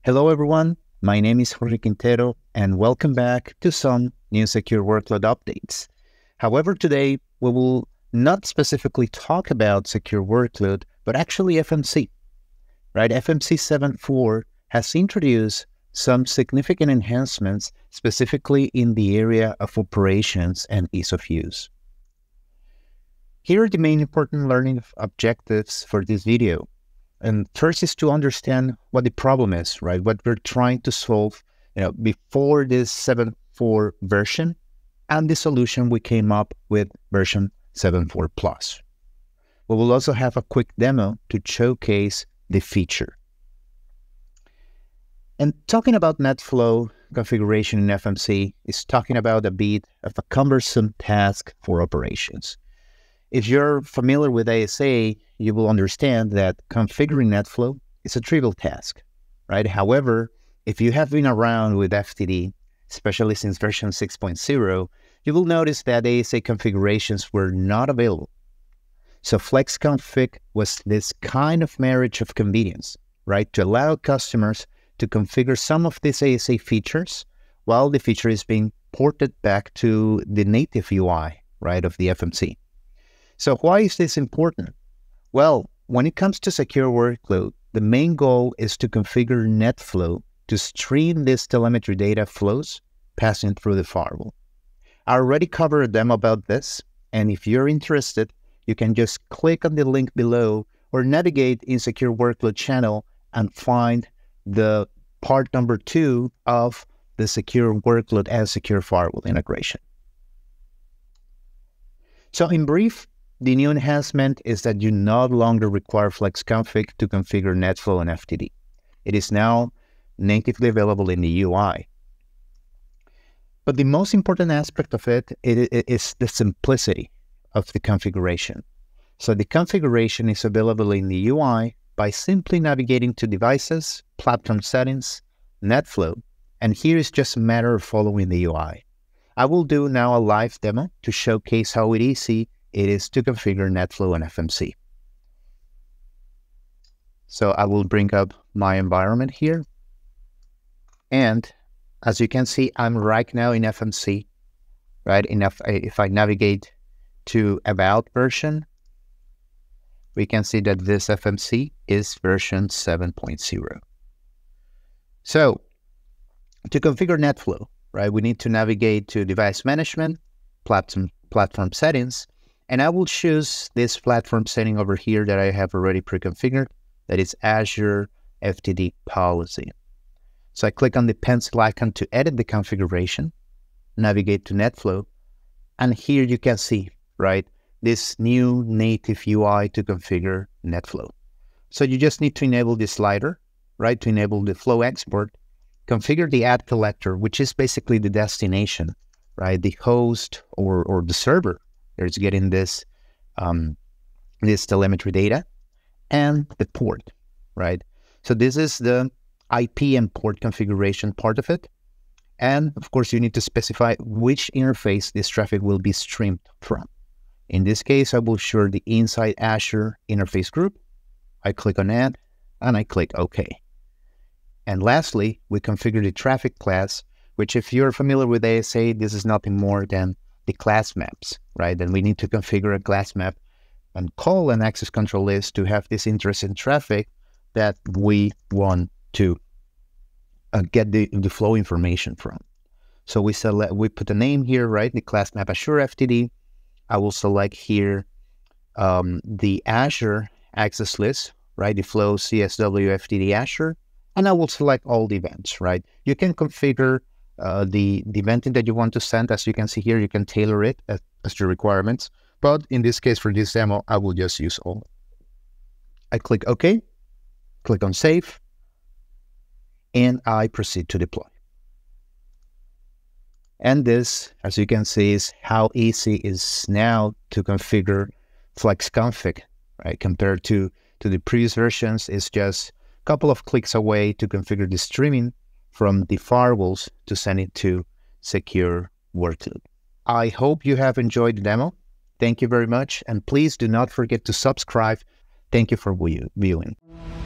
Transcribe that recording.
Hello everyone, my name is Jorge and welcome back to some new secure workload updates. However, today we will not specifically talk about secure workload, but actually FMC. FMC 7.4 has introduced some significant enhancements specifically in the area of operations and ease of use. Here are the main important learning objectives for this video. And first is to understand what the problem is, what we're trying to solve before this 7.4 version, and the solution we came up with version 7.4 Plus. We will also have a quick demo to showcase the feature. And talking about Netflow configuration in FMC is talking about a bit of a cumbersome task for operations. If you're familiar with ASA, you will understand that configuring Netflow is a trivial task, However, if you have been around with FTD, especially since version 6.0, you will notice that ASA configurations were not available. So FlexConfig was this kind of marriage of convenience, to allow customers to configure some of these ASA features while the feature is being ported back to the native UI, of the FMC. So why is this important? Well, when it comes to secure workload, the main goal is to configure Netflow to stream this telemetry data flows passing through the firewall. I already covered a demo about this, and if you're interested, you can just click on the link below or navigate in secure workload channel and find the part number 2 of the secure workload and secure firewall integration. So in brief, the new enhancement is that you no longer require FlexConfig to configure Netflow and FTD. It is now natively available in the UI. But the most important aspect of it is the simplicity of the configuration. So the configuration is available in the UI by simply navigating to Devices, Platform Settings, Netflow, and here is just a matter of following the UI. I will do now a live demo to showcase how easy it is to configure Netflow and FMC. So I will bring up my environment here. And as you can see, I'm right now in FMC, If I navigate to About version, we can see that this FMC is version 7.0. So to configure Netflow, we need to navigate to Device Management, Platform Settings, and I will choose this platform setting over here that I have already pre-configured, that is Azure FTD Policy. So I click on the pencil icon to edit the configuration, navigate to Netflow, and here you can see, this new native UI to configure Netflow. So you just need to enable this slider, to enable the flow export, configure the add collector, which is basically the destination, the host or the server that's getting this this telemetry data, and the port, So this is the IP and port configuration part of it. And of course, you need to specify which interface this traffic will be streamed from. In this case, I will show the Inside Azure interface group. I click on Add, and I click OK. And lastly, we configure the traffic class, which if you're familiar with ASA, this is nothing more than the class maps, Then we need to configure a class map and call an access control list to have this interesting traffic that we want to get the flow information from. So we put a name here, the class map Azure FTD. I will select here the Azure access list, the flow CSW FTD Azure, and I will select all the events, You can configure the eventing that you want to send. As you can see here, you can tailor it as your requirements. But in this case, for this demo, I will just use all. I click OK, click on Save, and I proceed to deploy. And this, as you can see, is how easy it is now to configure FlexConfig, Compared to the previous versions, it's just a couple of clicks away to configure the streaming from the firewalls to send it to secure workload. I hope you have enjoyed the demo. Thank you very much, and please do not forget to subscribe. Thank you for viewing.